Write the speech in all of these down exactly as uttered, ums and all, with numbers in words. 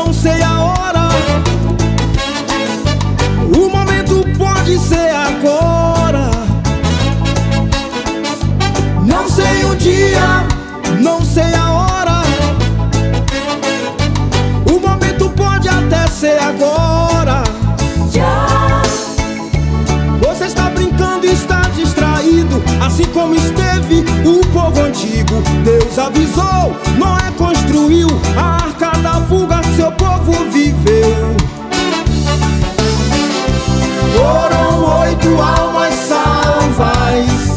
não sei a hora. O momento pode ser agora. Não sei o dia, não sei a hora. O momento pode até ser agora. Você está brincando e está distraído, assim como esteve o povo antigo. Deus avisou, Noé construiu a arca da fuga, seu povo viveu. Foram oito almas salvas.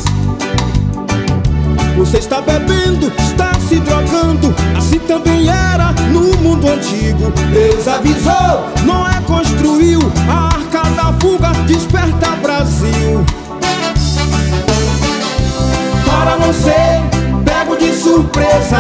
Você está bebendo, está se drogando, assim também era no mundo antigo. Deus avisou, Noé construiu a arca da fuga, desperta Brasil. Para não ser pego de surpresa,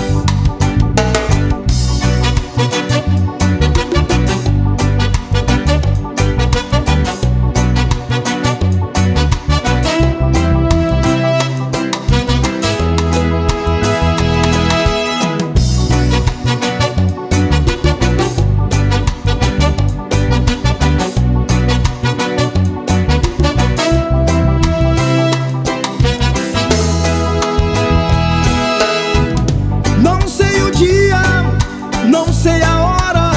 não sei a hora.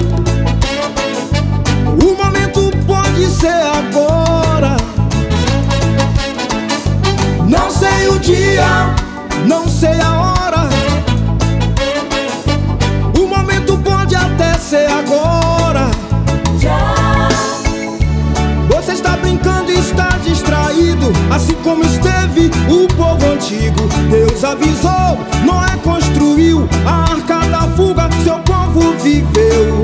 O momento pode ser agora. Não sei o dia, não sei a hora. O momento pode até ser agora. Você está brincando e está distraído, assim como esteve o povo antigo. Deus avisou, Noé construiu a arca da fuga, seu povo viveu.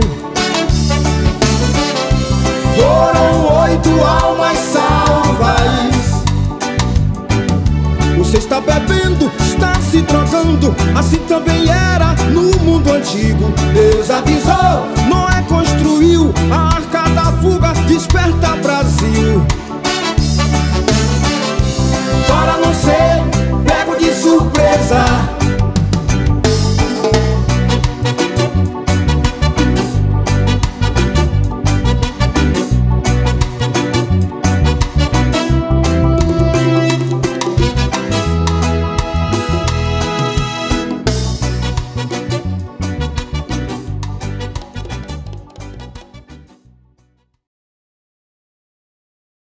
Foram oito almas salvas. Você está bebendo, está se drogando, assim também era no mundo antigo. Deus avisou,